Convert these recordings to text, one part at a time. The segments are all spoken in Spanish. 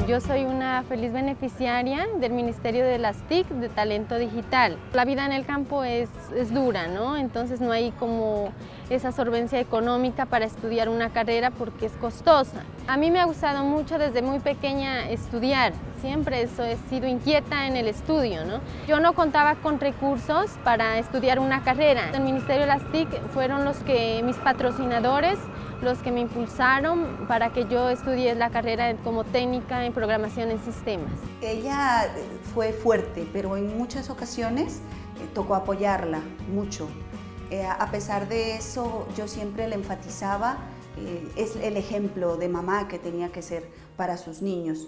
Yo soy una feliz beneficiaria del Ministerio de las TIC de Talento Digital. La vida en el campo es dura, ¿no? Entonces no hay como esa solvencia económica para estudiar una carrera porque es costosa. A mí me ha gustado mucho desde muy pequeña estudiar. Siempre he sido inquieta en el estudio, ¿no? Yo no contaba con recursos para estudiar una carrera. El Ministerio de las TIC fueron mis patrocinadores, los que me impulsaron para que yo estudie la carrera como técnica en programación en sistemas. Ella fue fuerte, pero en muchas ocasiones tocó apoyarla mucho. A pesar de eso, yo siempre le enfatizaba, es el ejemplo de mamá que tenía que ser para sus niños.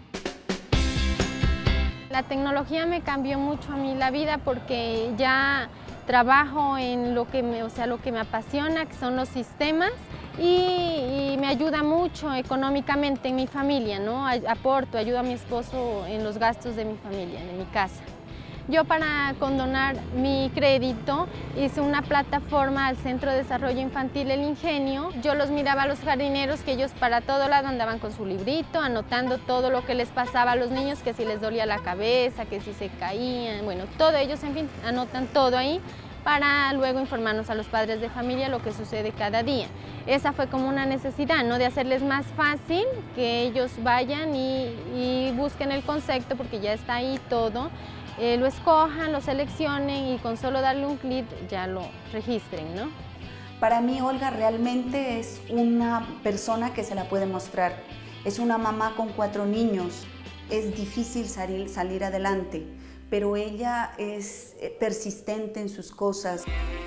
La tecnología me cambió mucho a mí la vida porque ya trabajo en lo que me apasiona, que son los sistemas, y me ayuda mucho económicamente en mi familia, ¿no? Ayudo a mi esposo en los gastos de mi familia, de mi casa. Yo, para condonar mi crédito, hice una plataforma al Centro de Desarrollo Infantil El Ingenio. Yo los miraba a los jardineros que ellos para todo lado andaban con su librito, anotando todo lo que les pasaba a los niños, que si les dolía la cabeza, que si se caían, bueno, todo, ellos en fin anotan todo ahí para luego informarnos a los padres de familia lo que sucede cada día. Esa fue como una necesidad, ¿no? De hacerles más fácil que ellos vayan y busquen el concepto, porque ya está ahí todo. Lo escojan, lo seleccionen y con solo darle un clic ya lo registren, ¿no? Para mí, Olga realmente es una persona que se la puede mostrar. Es una mamá con 4 niños. Es difícil salir adelante, pero ella es persistente en sus cosas.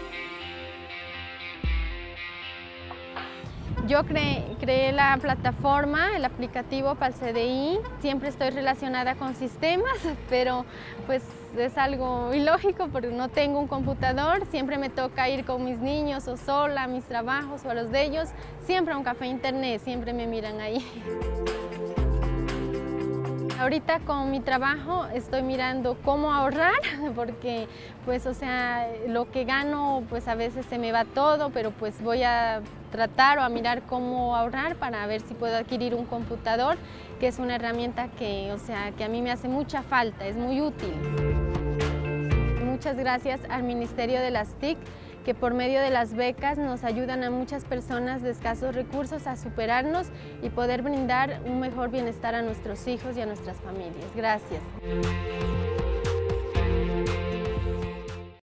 Yo creé la plataforma, el aplicativo para el CDI. Siempre estoy relacionada con sistemas, pero pues es algo ilógico porque no tengo un computador. Siempre me toca ir con mis niños o sola a mis trabajos o a los de ellos. Siempre a un café internet, siempre me miran ahí. Ahorita con mi trabajo estoy mirando cómo ahorrar, porque pues lo que gano pues a veces se me va todo, pero pues voy a tratar o a mirar cómo ahorrar para ver si puedo adquirir un computador, que es una herramienta que a mí me hace mucha falta, es muy útil. Muchas gracias al Ministerio de las TIC, que por medio de las becas nos ayudan a muchas personas de escasos recursos a superarnos y poder brindar un mejor bienestar a nuestros hijos y a nuestras familias. Gracias.